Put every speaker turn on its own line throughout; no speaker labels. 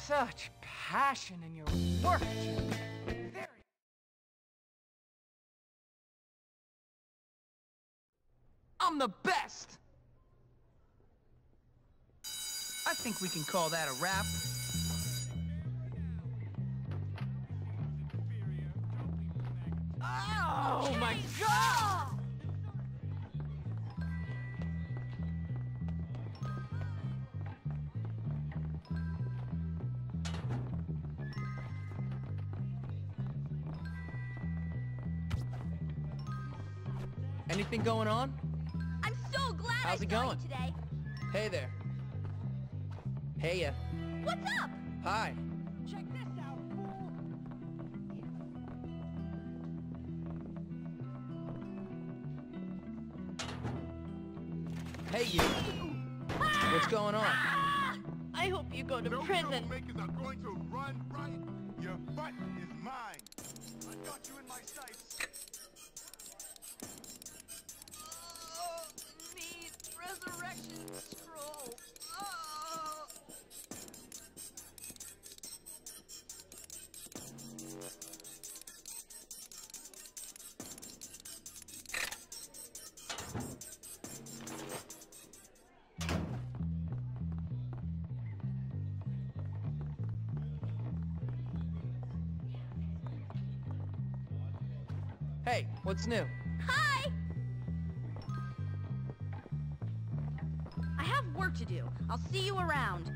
Such passion in your work, Jim. Very... I'm the best! I think we can call that a wrap. Oh my God! Anything going on?
I'm so glad
How's it
I saw
going?
you today.
Hey there. Hey ya.
What's up?
Hi.
Check this out, fool.
Hey you. What's going on?
I hope you go to prison.
Filmmakers are going to run right. Your butt is mine. I got you in my sights.
Need resurrection scroll.
Hey, what's new?
Hi! I have work to do. I'll see you around.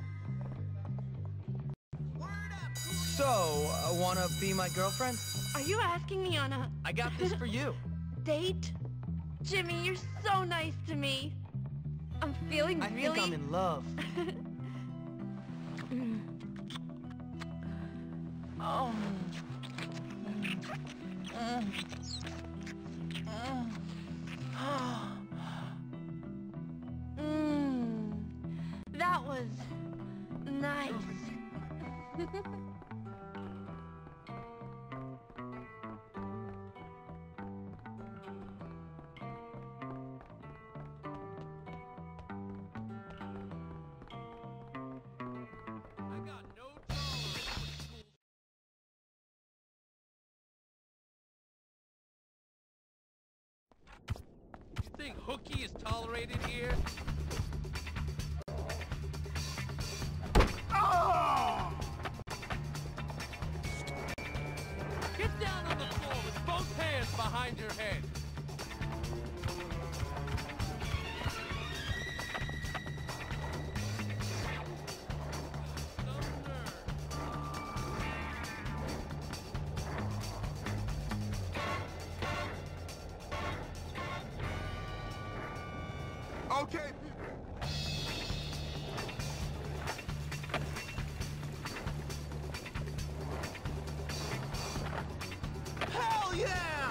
So, wanna be my girlfriend?
Are you asking me on a
I got this for you.
date? Jimmy, you're so nice to me. I'm feeling
I
really...
think I'm in love. Oh.
That was nice.
You think hooky is tolerated here? Get down on the floor with both hands behind your head.
Okay.
Hell yeah!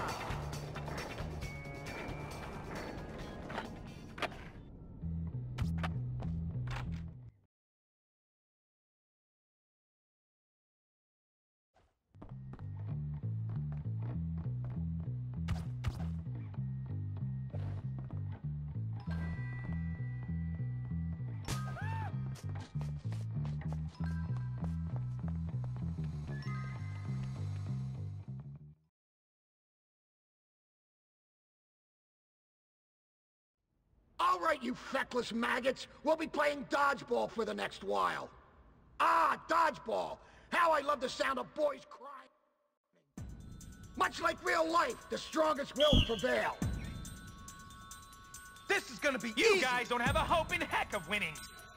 All right, you feckless maggots. We'll be playing dodgeball for the next while. Ah, dodgeball. How I love the sound of boys crying. Much like real life, the strongest will prevail.
This is gonna be easy. You guys don't have a hope in heck of winning.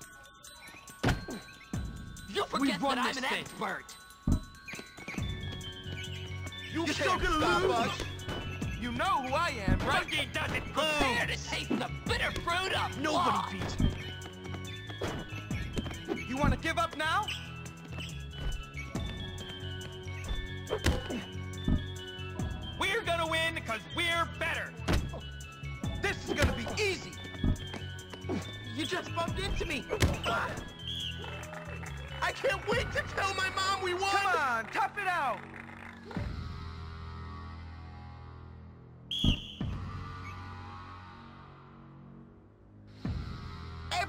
You forget that I'm an expert.
You can't stop us. You know who I am, right?
Boogie doesn't prepare to taste the bitter fruit of nobody beats me.
You want to give up now? We're gonna win because we're better. This is gonna be easy.
You just bumped into me.
I can't wait to tell my mom we won. Come on, tough it out.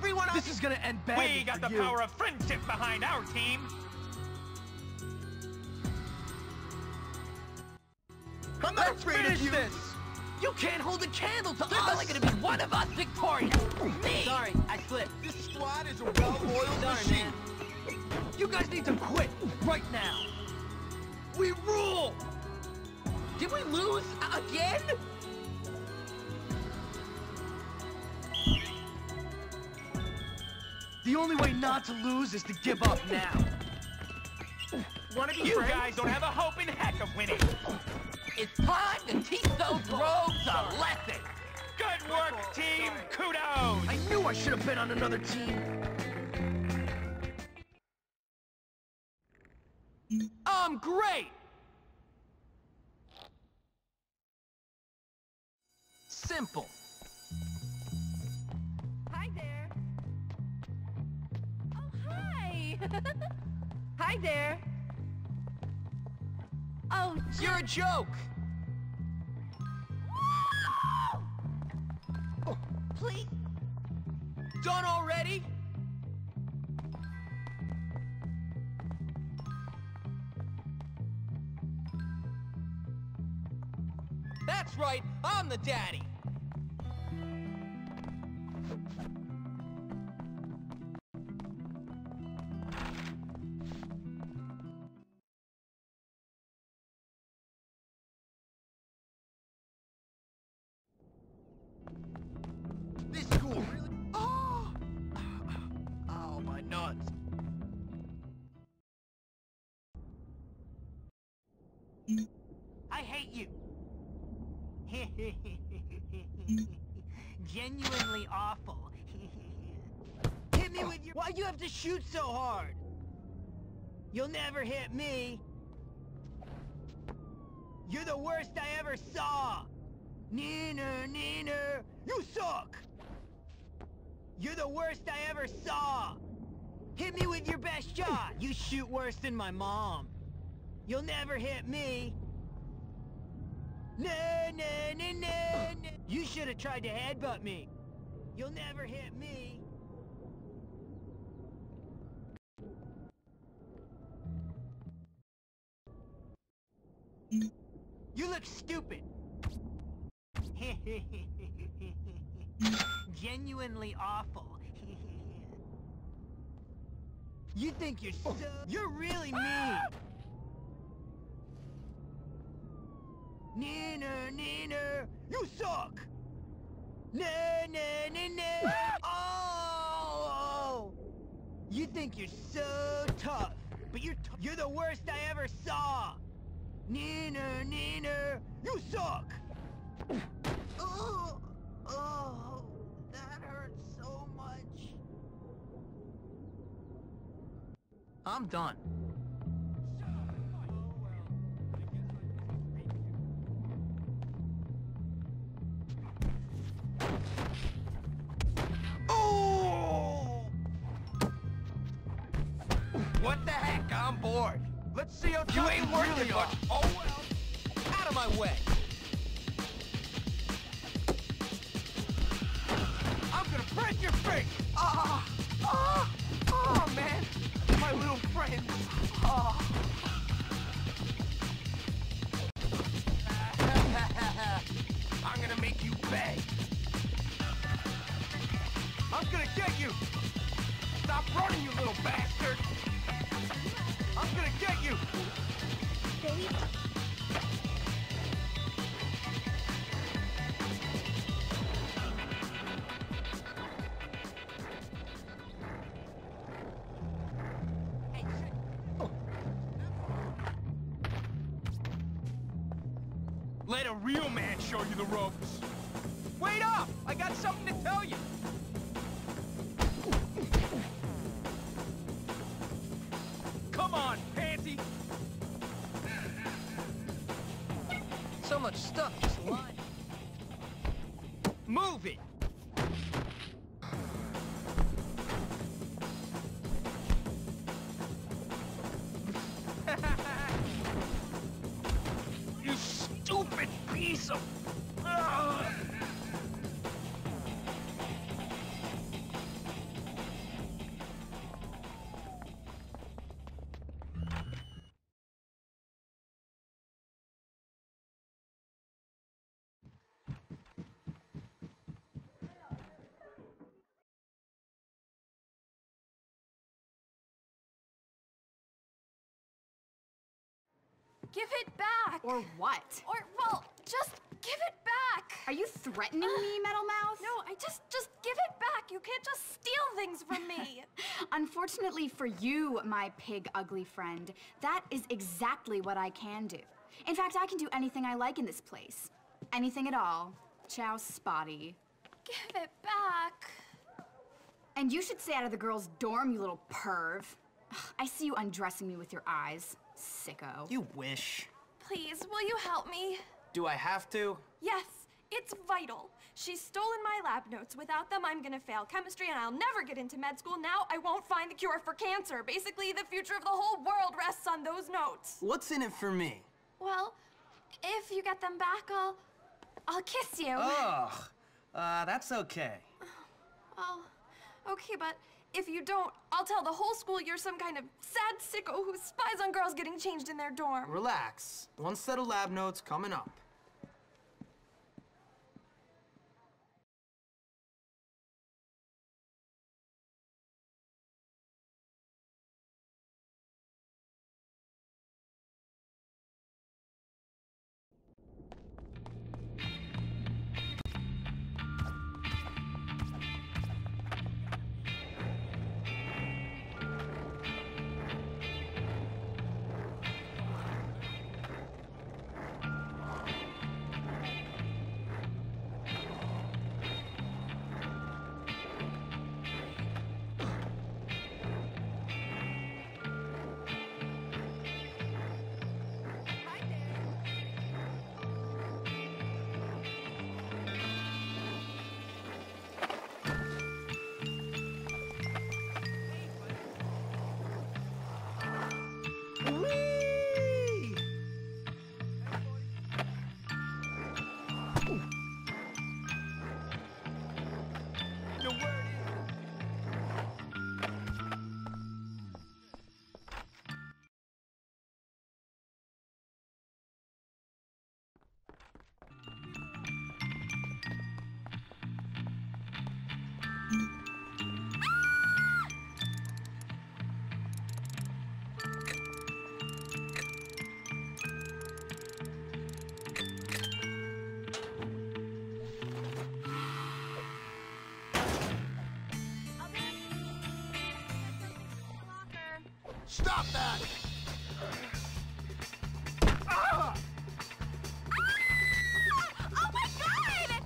everyone else...
This is gonna end badly.
We got
for
the
you.
power of friendship behind our team.
I'm not
Let's
afraid
finish
of you.
this.
You can't hold a candle to
There's
us!
only gonna be one of us victorious! Me!
Sorry, I slipped.
This squad is a well-oiled
Sorry,
machine.
man.
You guys need to quit right now. We rule.
Did we lose again?
The only way not to lose is to give up now.
Wanna be you friends? Guys don't have a hope in heck of winning.
It's time to teach those rogues a lesson!
Good work, team! Kudos!
I knew I should have been on another team. Great! Simple.
Hi there. Oh, hi! Hi there. Oh,
You're a joke!
oh, please.
Done already? That's right, I'm the daddy! This school really... Oh! Oh, my nuts.
I hate you! Genuinely awful.
Hit me with your... Why'd you have to shoot so hard? You'll never hit me. You're the worst I ever saw. Neener, neener, you suck. You're the worst I ever saw. Hit me with your best shot. You shoot worse than my mom. You'll never hit me. No, no, no, no, no. You should have tried to headbutt me. You'll never hit me. You look stupid.
Genuinely awful.
You think you're so... You're really mean. Neener, neener, you suck. No, no, no, no. Oh! You think you're so tough, but you're the worst I ever saw. Neener, neener, you suck. Oh, oh, that hurts so much. I'm done.
What the heck? I'm bored. Let's see how
You ain't working
really
much.
Oh well.
Out of my way.
I'm gonna break your face. Oh, man. My little friend. I'm gonna make you beg. I'm gonna get you. Stop running, you little bastard. I'm gonna get you. Let a real man show you the ropes. Wait up! I got something to tell you. Come on, pansy!
So much stuff just lying. Move it!
You stupid piece of... Ugh.
Give it back!
Or what?
Or, well, just give it back!
Are you threatening me, Metal Mouth?
No, just give it back. You can't just steal things from me.
Unfortunately for you, my pig ugly friend, that is exactly what I can do. In fact, I can do anything I like in this place. Anything at all. Ciao, Spotty.
Give it back.
And you should stay out of the girls' dorm, you little perv. I see you undressing me with your eyes, sicko.
You wish.
Please, will you help me?
Do I have to?
Yes, it's vital. She's stolen my lab notes. Without them, I'm gonna fail chemistry and I'll never get into med school. Now I won't find the cure for cancer. Basically, the future of the whole world rests on those notes.
What's in it for me?
Well, if you get them back, I'll kiss you.
Ugh. That's okay.
Well, okay, but if you don't, I'll tell the whole school you're some kind of sad sicko who spies on girls getting changed in their dorm.
Relax. One set of lab notes coming up.
Stop that!
Ah! Oh my God!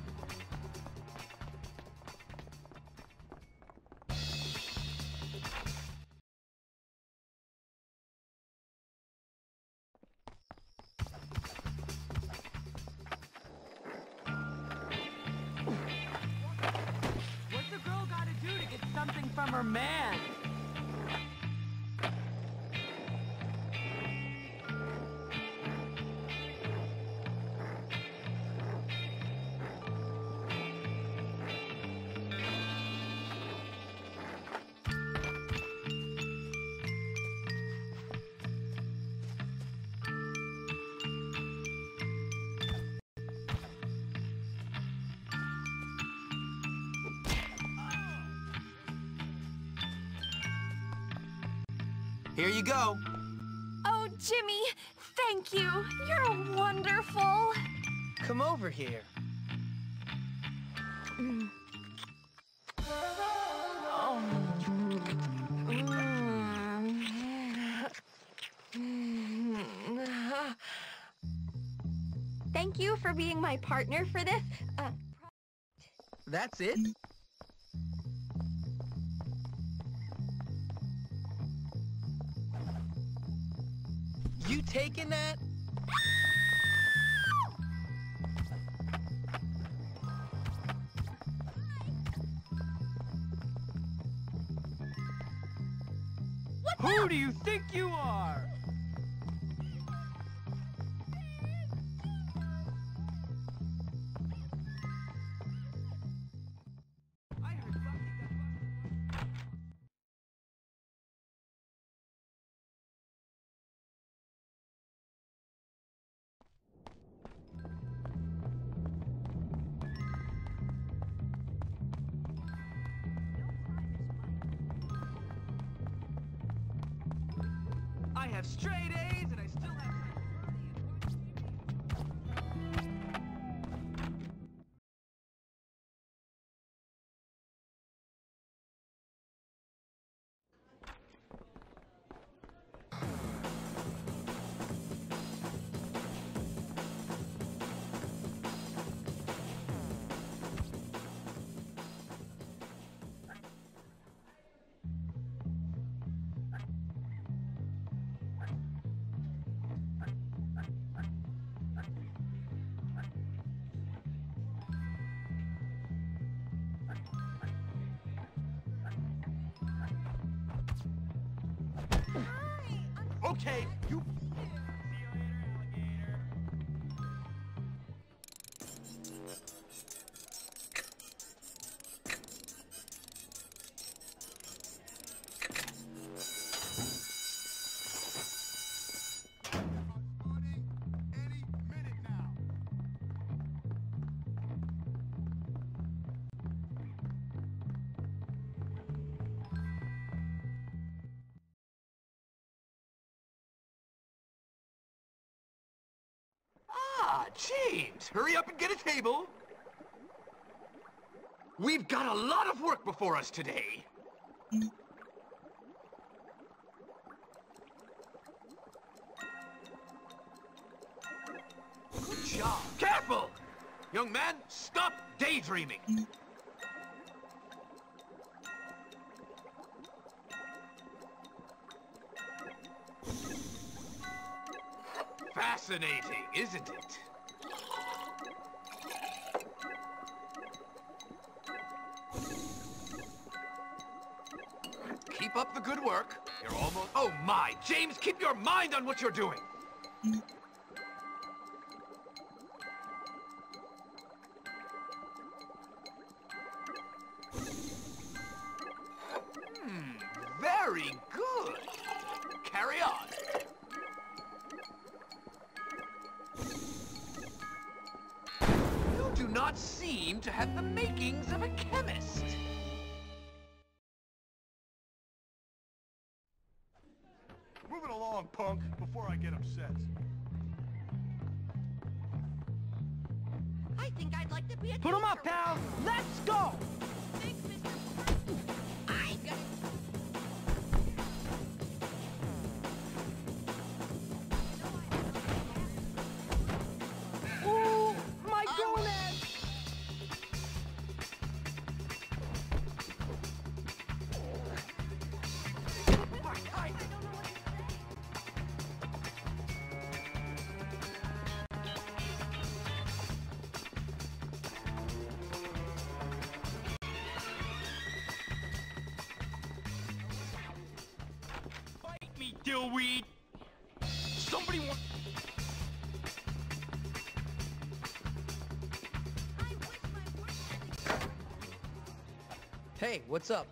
What's a girl gotta do to get something from her man?
Here you go.
Oh, Jimmy, thank you. You're wonderful.
Come over here.
Thank you for being my partner for this.
That's it? You taking that?
Who do you think you are? I heard Bucky got busted. I have straight A's and I still have time to party.
Okay, you... Ah, James, hurry up and get a table. We've got a lot of work before us today. Good job. Careful! Young man, stop daydreaming. Fascinating, isn't it? Keep up the good work. You're almost... Oh my! James, keep your mind on what you're doing! Very good. Carry on. You do not seem to have the makings of a chemist.
Move it along, punk, before I get upset.
I think I'd like to be a
Put 'em up,
teacher.
pal! Let's go!
Thanks, Mr. I got...
Ooh, my gonads!
Fight me, dillweed! Somebody want...
Hey, what's up?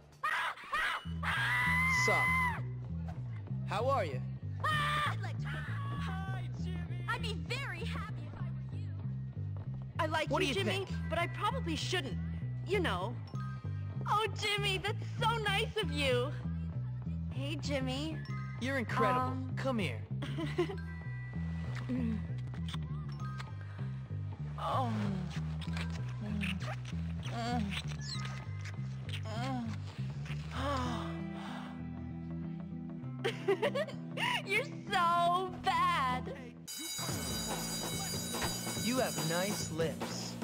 Sup? How are you?
I'd like to... Hi, Jimmy! I'd be very happy if I were you. I like
What do
you,
you
Jimmy,
think?
but I probably shouldn't. You know. Oh, Jimmy, that's so nice of you. Hey, Jimmy.
You're incredible. Come here.
You're so bad.
You have nice lips.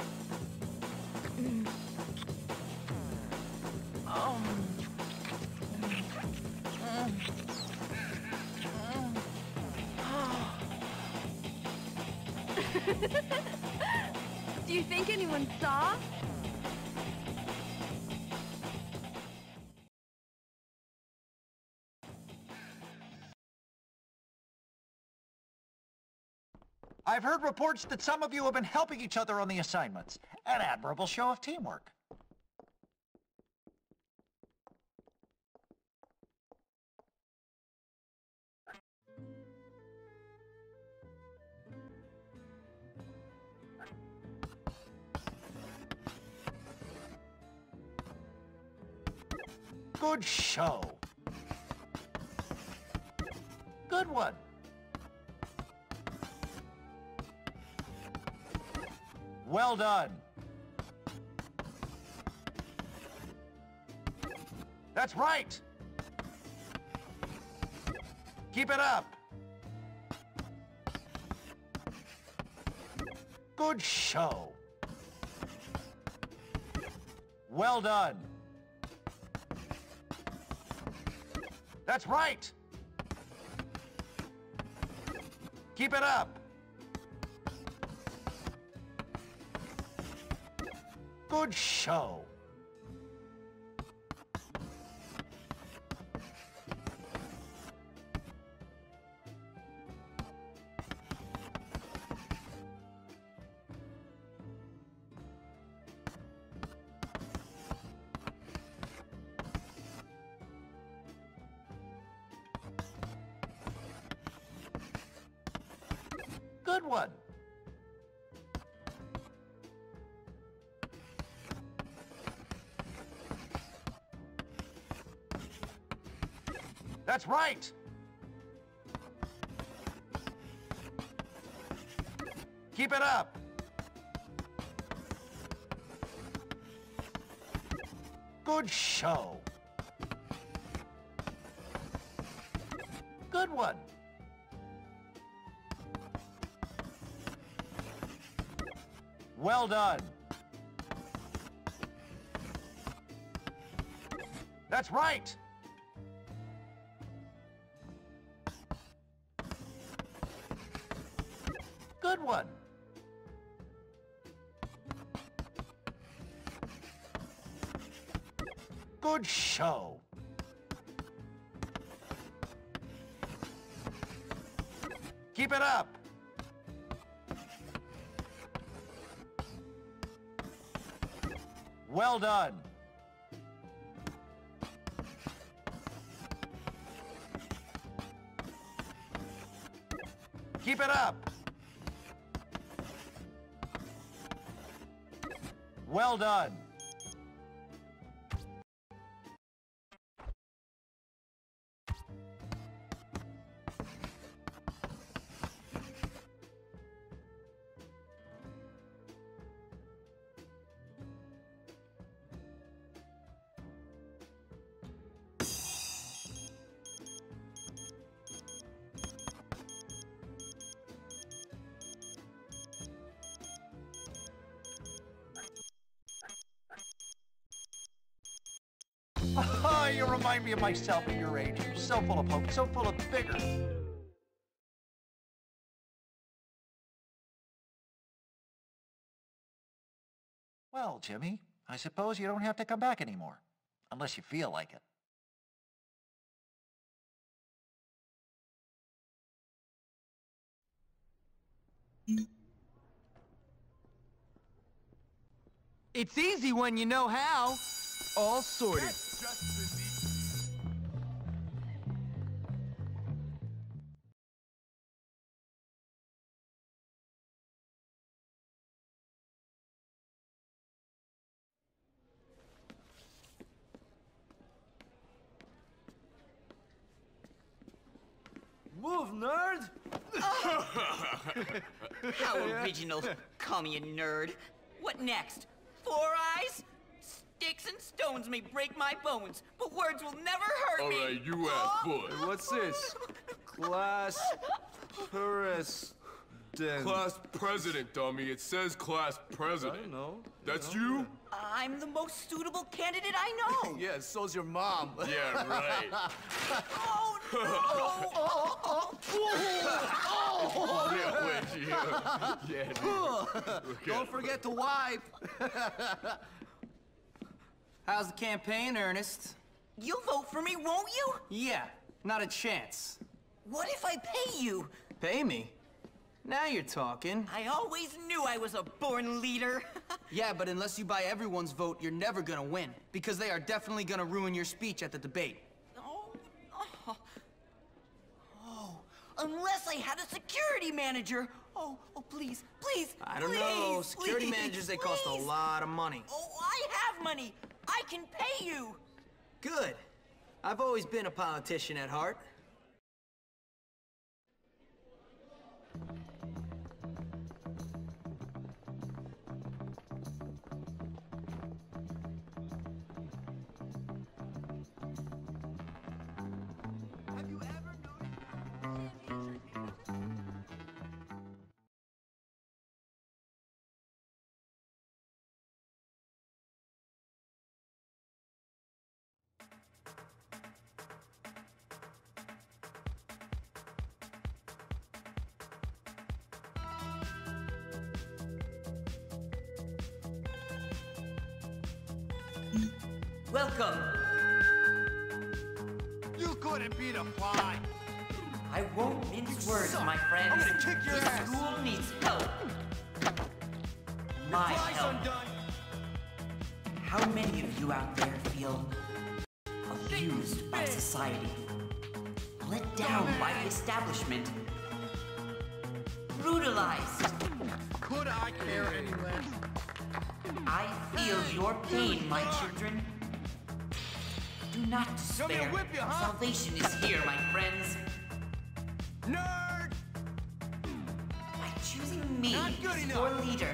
Do you think anyone saw?
I've heard reports that some of you have been helping each other on the assignments. An admirable show of teamwork. Good show. Good one. Well done. That's right. Keep it up. Good show. Well done. That's right. Keep it up. Good show. Good one. That's right. Keep it up. Good show. Good one. Well done. That's right. Good one. Good show. Keep it up. Well done. Keep it up. Well done. Oh, you remind me of myself at your age. You're so full of hope, so full of vigor. Well, Jimmy, I suppose you don't have to come back anymore. Unless you feel like it.
It's easy when you know how. All sorted.
Move, nerd!
How original. Call me a nerd. What next? 4 eyes? Sticks and stones may break my bones, but words will never hurt me.
All right, you asked for it. What's this? Class president.
Class president, dummy. It says class president.
I know.
That's you?
I'm the most suitable candidate I know.
Yeah, so's your mom.
Yeah, right.
Oh, no!
Yeah, wait, yeah, dude.
Don't forget to wipe.
How's the campaign, Ernest?
You'll vote for me, won't you?
Yeah, not a chance.
What if I pay you?
Pay me? Now you're talking.
I always knew I was a born leader.
Yeah, but unless you buy everyone's vote, you're never gonna win. Because they are definitely gonna ruin your speech at the debate.
Oh, unless I had a security manager. Oh, please, please,
I don't know. Security managers, they cost a lot of money.
Oh, I have money. I can pay you.
Good. I've always been a politician at heart.
Welcome.
You couldn't beat a fly.
I won't mince words, my friends.
I'm gonna kick your ass.
The school needs help. My help. How many of you out there feel abused by society? Let down by the establishment? brutalized.
Could I care any less?
I feel your pain, my children. Do not despair.
whip you, huh?
Salvation is here, my friends.
Nerd!
By choosing me
Not good
as
enough.
your leader,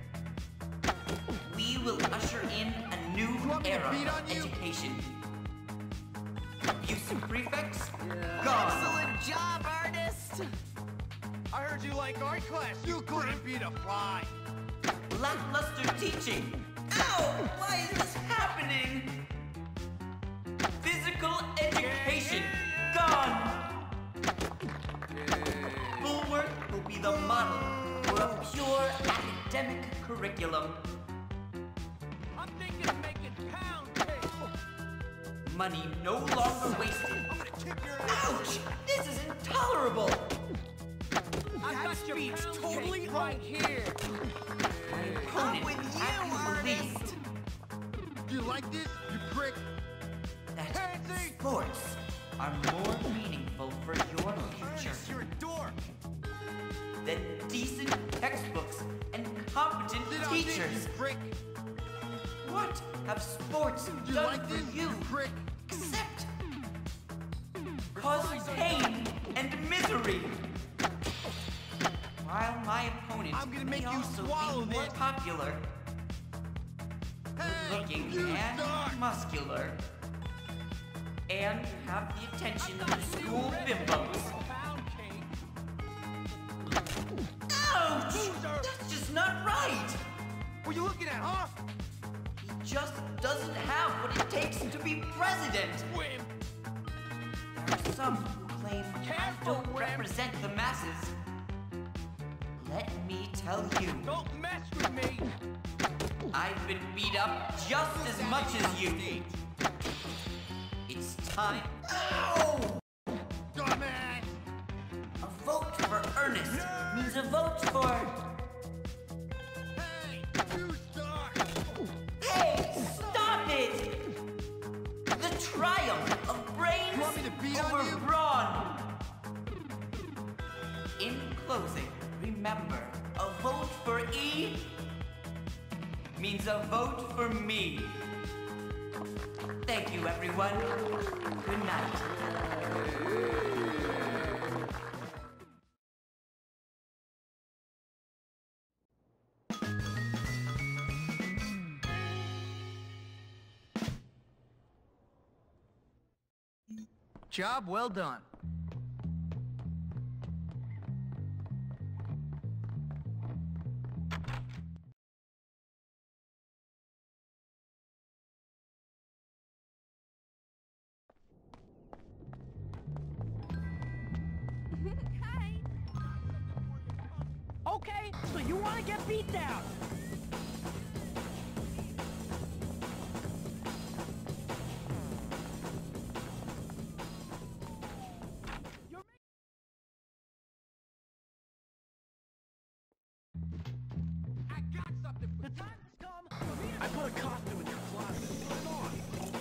we will usher in a new
want me to
era
beat on
of
you?
education. Abusive prefects? Gone.
Excellent job, artist!
I heard you like art class. You couldn't beat a fly.
Lackluster teaching. Ow! Why is this happening? Physical education. Gone. Bulwark will be the model for a pure academic curriculum.
I'm thinking of making pound cake.
Money no longer wasted.
I'm gonna kick your ass.
Ouch! This is intolerable.
I've got your
speech
pound
totally
cake right here.
My opponent
with
has
you,
been released.
Do you like this, you prick?
That
Pansy!
sports are more meaningful for your future
Ernest, you're a dork.
than decent textbooks and competent
Sit down, you
teachers.
prick.
What have sports
Do you
done
like
for
this,
you
prick?
except cause pain and misery? While my opponent
I'm gonna
may
make you
also
swallow
be more
this.
popular,
Hey,
looking
you
and
suck.
muscular, and have the attention of the school bimbos.
Pound cake.
Ouch! That's just not right!
What you looking at, huh?
He just doesn't have what it takes to be president.
Wimp.
There are some who claim I
Careful,
don't
Wimp.
represent the masses. Let me tell you,
Don't mess with me.
I've been beat up just as much as you. It's time. Ow!
Dumbass!
A vote for Ernest means a vote for.
Hey, you suck!
Hey, stop it! The triumph of brains
You want me to beat on
over
you?
brawn. In closing, remember, a vote for E means a vote for me. Thank you, everyone. Good night.
Job well done.
Hi.
Okay, so you want to get beat down?
I got something.
The time has come for me to... I put a costume in your closet. Put it on.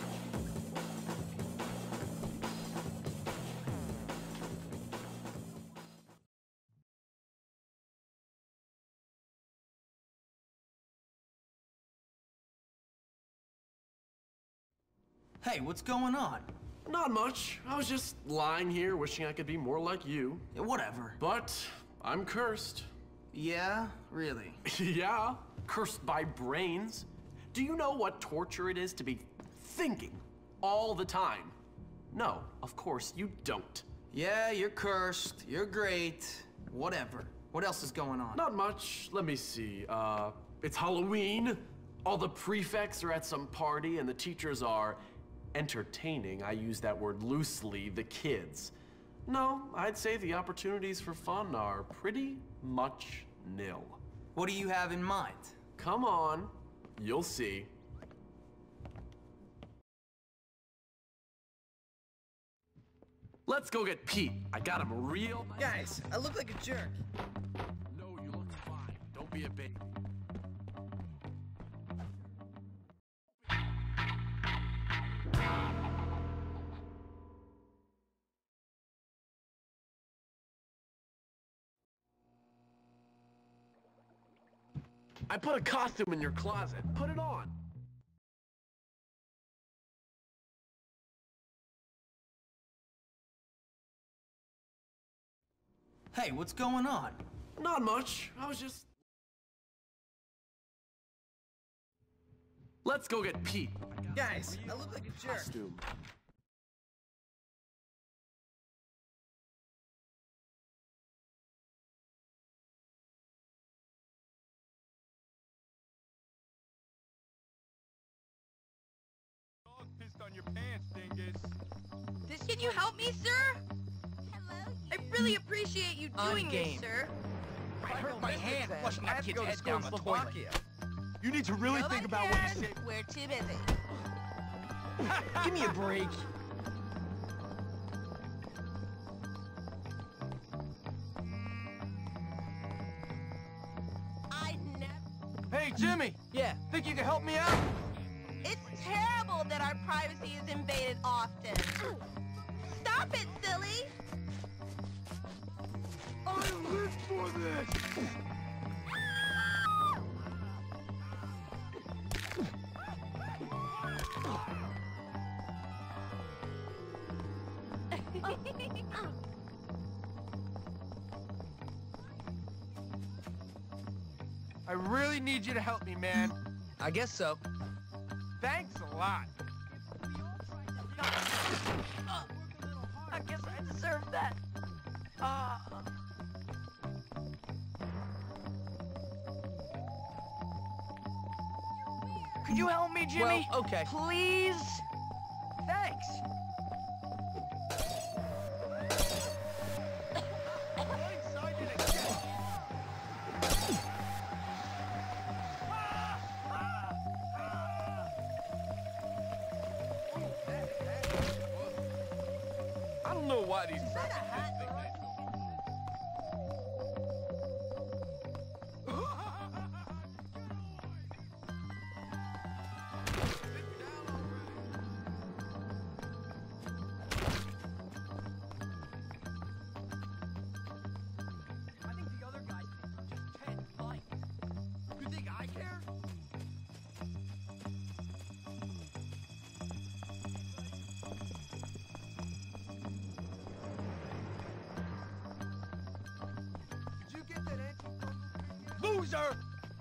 Hey, what's going on?
Not much. I was just lying here wishing I could be more like you.
Yeah, whatever.
But I'm cursed.
Yeah? Really?
Yeah, cursed by brains. Do you know what torture it is to be thinking all the time? No, of course you don't.
Yeah, you're cursed. You're great. Whatever. What else is going on?
Not much. Let me see. It's Halloween. All the prefects are at some party and the teachers are entertaining. I use that word loosely, the kids. No, I'd say the opportunities for fun are pretty much nil.
What do you have in mind?
Come on, you'll see. Let's go get Pete. I got him real.
Guys, I look like a jerk.
No, you look fine. Don't be a baby. I put a costume in your closet. Put it on.
Hey, what's going on?
Not much. I was just... Let's go get Pete.
Guys, I look like a jerk.
Costume.
Dog pissed on your pants, dingus.
Can you help me, sir? Hello. I really appreciate you doing this, sir.
I hurt my hand flushing that kid's head down the toilet.
You need to really think about what you say.
We're too busy.
Give me a break.
I never...
Hey, Jimmy!
Yeah.
Think you can help me out?
It's terrible that our privacy is invaded often. Stop it, silly!
I live for this!
I really need you to help me, man.
I guess so.
Thanks a lot.
I guess I deserve that.
Could you help me, Jimmy?
Well, okay.
Please? Thanks.
I don't know why these...
I think the other guys just Ted Mike. You think I care?
Did you get that answer?
Loser!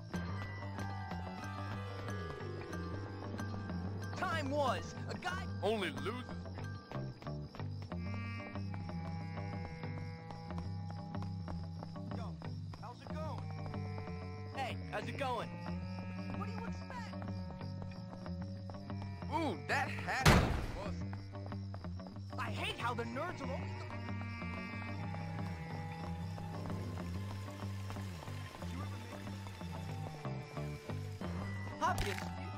Time was a guy.
Only losers.
Yo, how's it going?
Hey, how's it going? What do you expect?
Ooh, that hat is busted.
I hate how the nerds are always. Hopkins.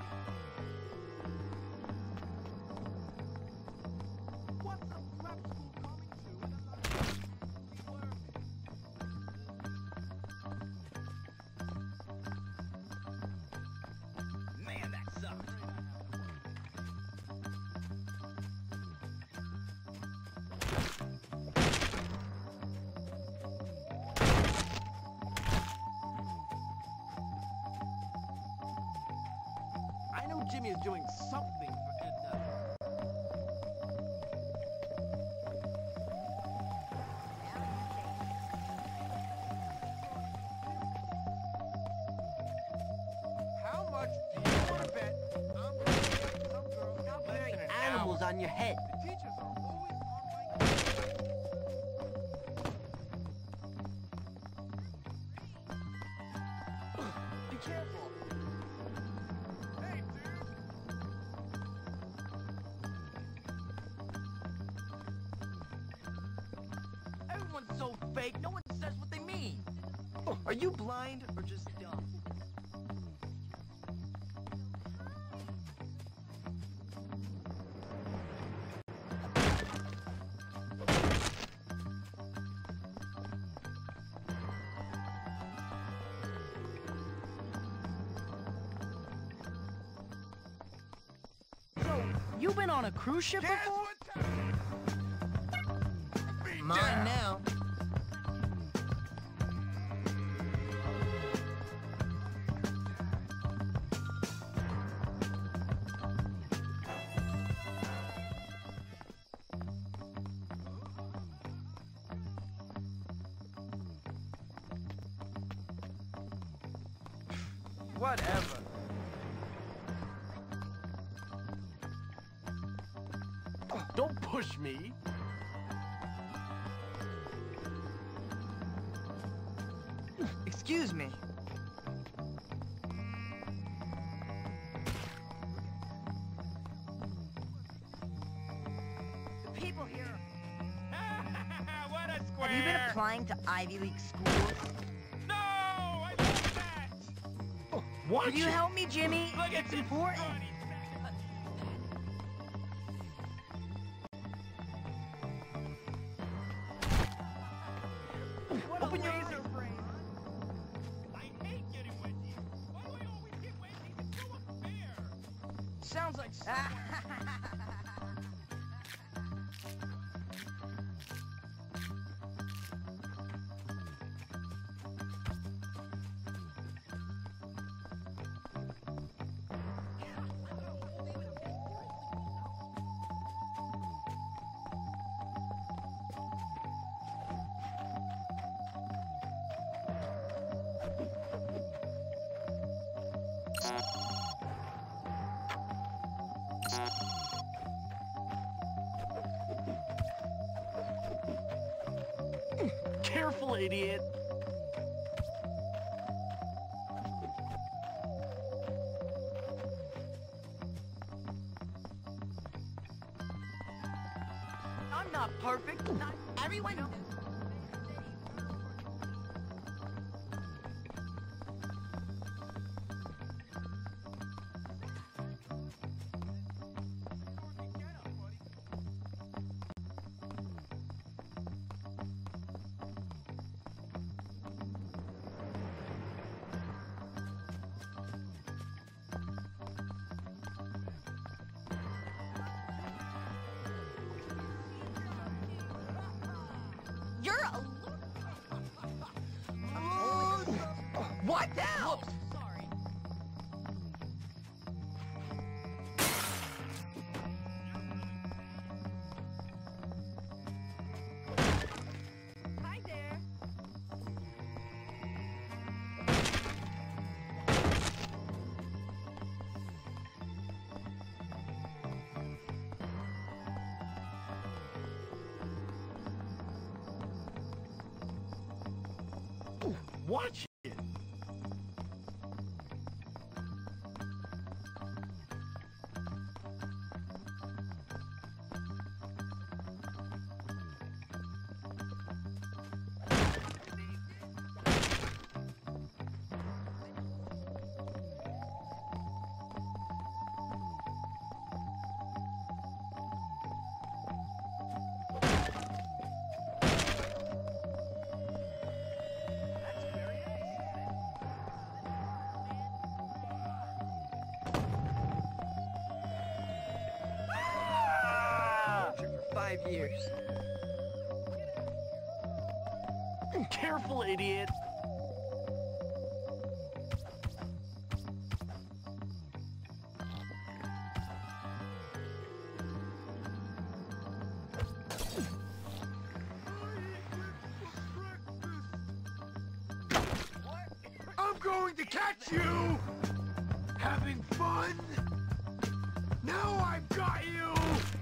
What's a prep school coming to?
Man, that sucks.
I know Jimmy is doing something for Edna. How much do you want to bet I'm going to fight some girls out there in an
Animals
hour?
on your head.
The teachers are always on my case. Be careful. Hey, dude.
Everyone's so fake, no one says what they mean. Are you blind or just dumb? So, you been on a cruise ship
Guess
before?
what time? Be
Mine
down.
now. Whatever.
Don't push me.
Excuse me. The people here.
What a square!
Have you been applying to Ivy League schools?
No! I love that!
Can you help me, Jimmy?
Look at
It's
this
important.
funny
Open your laser brain.
I hate getting wedgies. Why do I always get wedgies? It's so unfair.
Sounds like
Careful, idiot.
I'm not perfect. Not everyone. You're a what now? Sorry.
Hi there.
Watch it.
For 5 years.
Careful, idiot.
I'm going to catch you! Having fun? Now I've got you!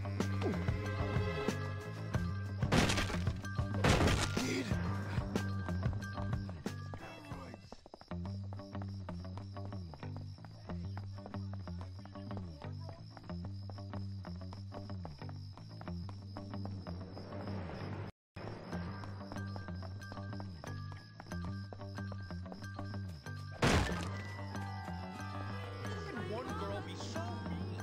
Kid.
One girl be so mean.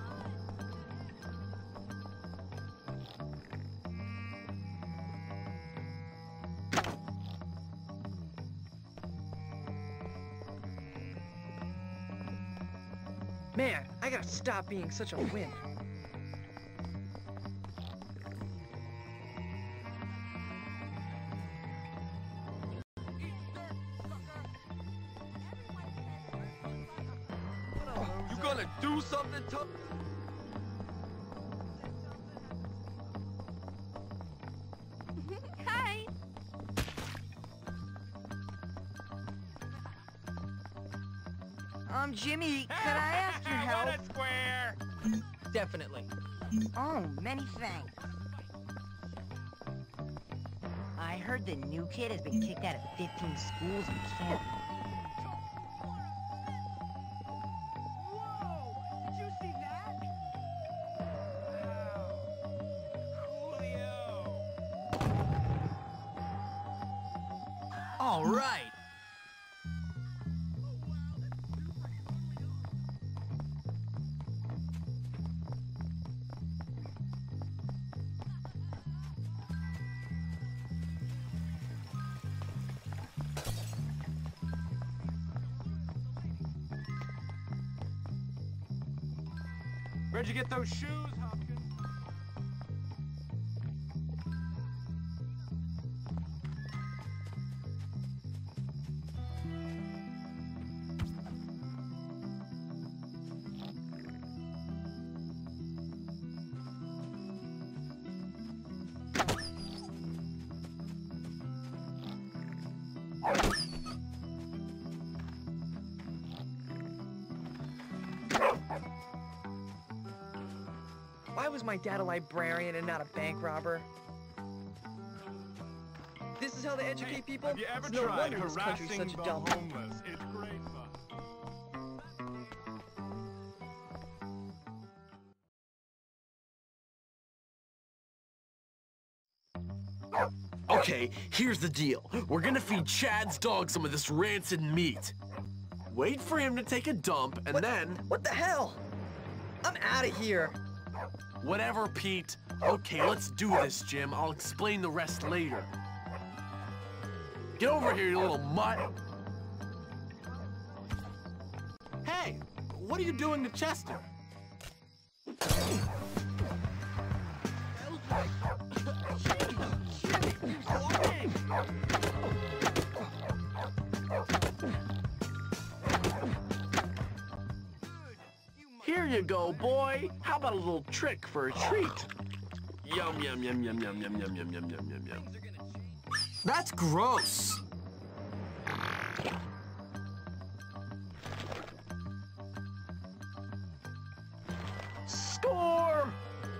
Man, I gotta stop being such a wimp.
You gonna do something tough?
Hi.
Jimmy, could I ask your help?
What a square!
Definitely. Oh, many thanks. I heard the new kid has been kicked out of 15 schools in Canada.
Whoa! Did you see that? Wow. Coolio!
All right.
Where'd you get those shoes, Hopkins?
Why was my dad a librarian and not a bank robber? This is how they educate people?
Have you ever
It's no
tried
wonder this country's
harassing
such a
the
dump.
homeless? It's great fun.
Okay, here's the deal. We're gonna feed Chad's dog some of this rancid meat. Wait for him to take a dump, and then...
What the hell? I'm out of here.
Whatever, Pete. Okay, let's do this, Jim. I'll explain the rest later. Get over here, you little mutt. Hey, what are you doing to Chester? Here you go, boy. How about a little trick for a treat? Yum, yum, yum, yum, yum, yum, yum, yum, yum, yum, yum.
That's gross.
Score!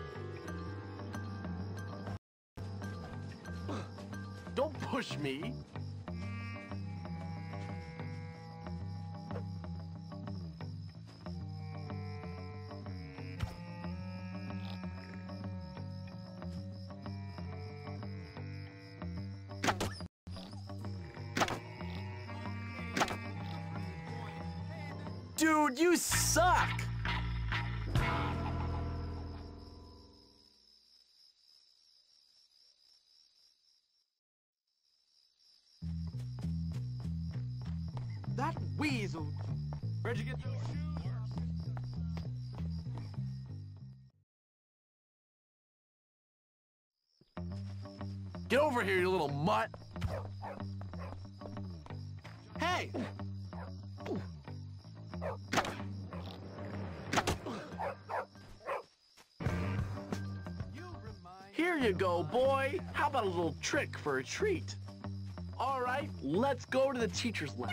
Don't push me. Dude, you suck!
That weasel. Where'd you get those shoes?
Get over here, you little mutt. Hey! Here you go, boy. How about a little trick for a treat? All right, let's go to the teacher's lounge.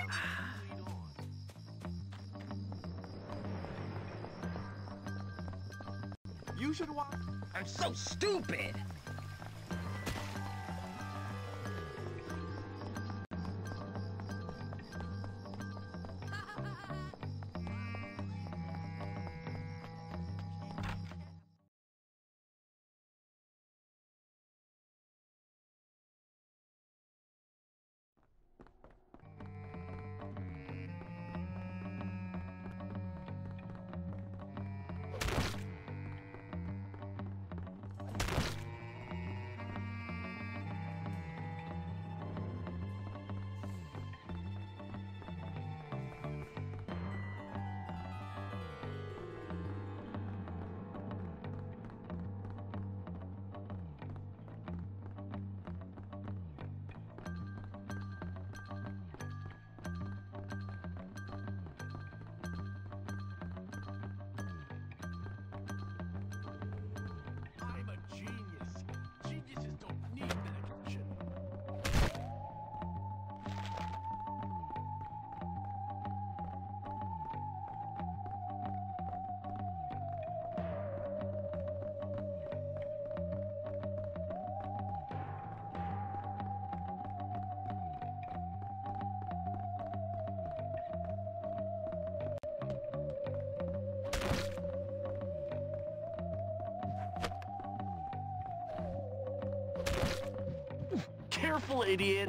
You should watch.
I'm so stupid.
Careful, idiot!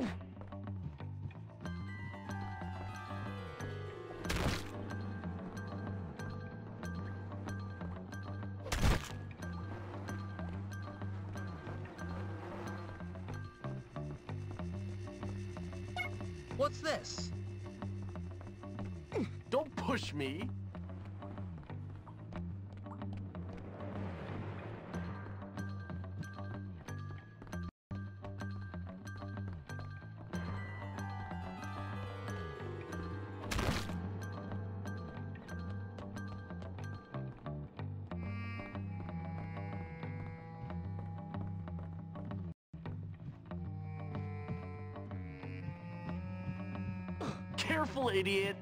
What's this?
Don't push me! Careful, idiot!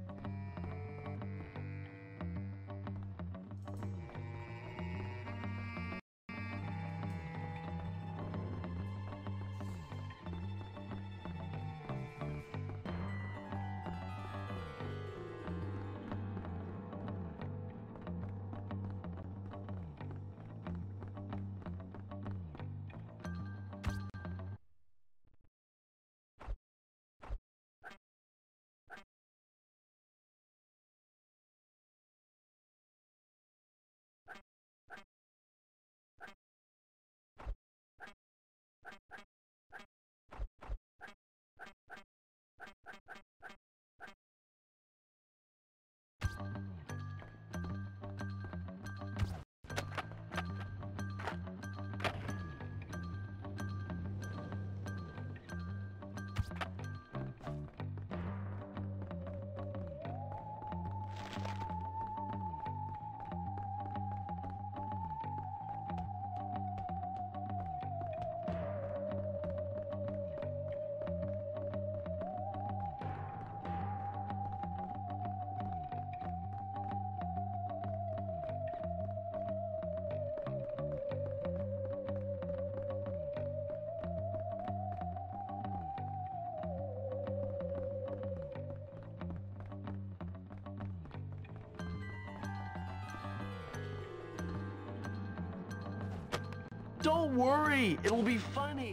Don't worry, it'll be funny.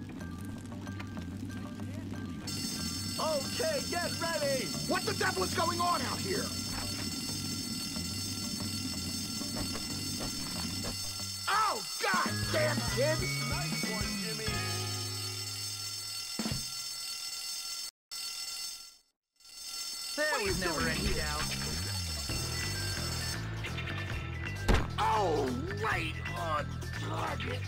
Okay, get ready! What the devil is going on out here? Oh, God damn, kids!
Nice one, Jimmy.
There was never any doubt.
Oh, right on target!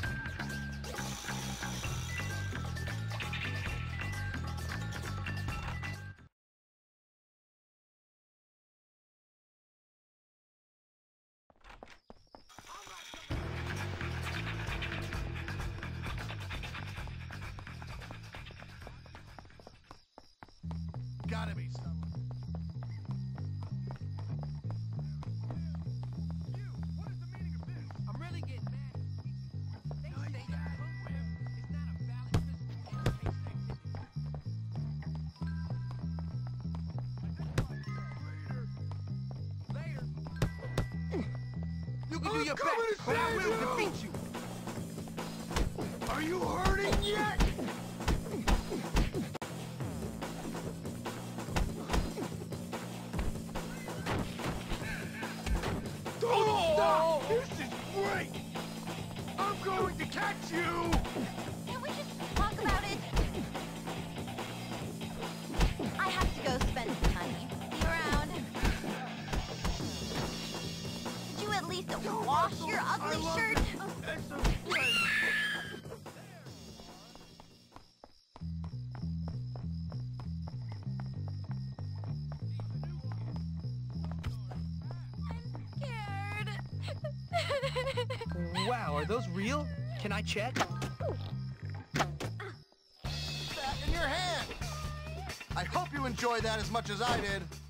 Gotta be someone. You, what is the meaning of this? I'm really getting mad. They say that program is not a valid physical education activity. Later.
You can do your best, but I will defeat you.
Are you hurting yet?
Don't stop! This is great! I'm going to catch you!
Can we just talk about it? I have to go spend some money. Be around. Did you at least wash your ugly shirt?
Wow, are those real? Can I check?
Back in your hand. I hope you enjoyed that as much as I did.